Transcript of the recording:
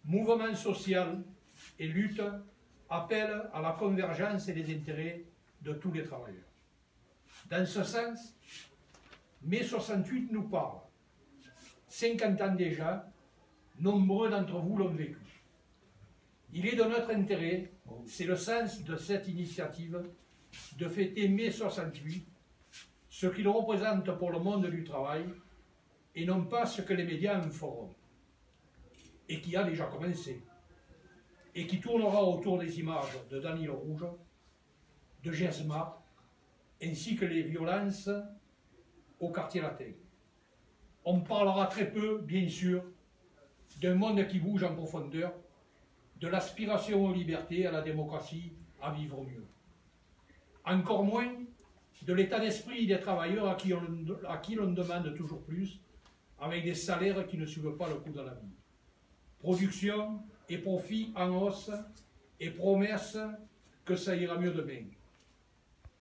mouvement social et lutte appellent à la convergence et les intérêts de tous les travailleurs. Dans ce sens, mai 68 nous parle. 50 ans déjà, nombreux d'entre vous l'ont vécu. Il est de notre intérêt, c'est le sens de cette initiative, de fêter mai 68, ce qu'il représente pour le monde du travail, et non pas ce que les médias en feront, et qui a déjà commencé, et qui tournera autour des images de Danilo Rouge, de Gesma, ainsi que les violences au quartier latin. On parlera très peu, bien sûr, d'un monde qui bouge en profondeur, de l'aspiration aux libertés, à la démocratie, à vivre mieux. Encore moins de l'état d'esprit des travailleurs à qui l'on demande toujours plus, avec des salaires qui ne suivent pas le coût de la vie. Production et profit en hausse et promesse que ça ira mieux demain.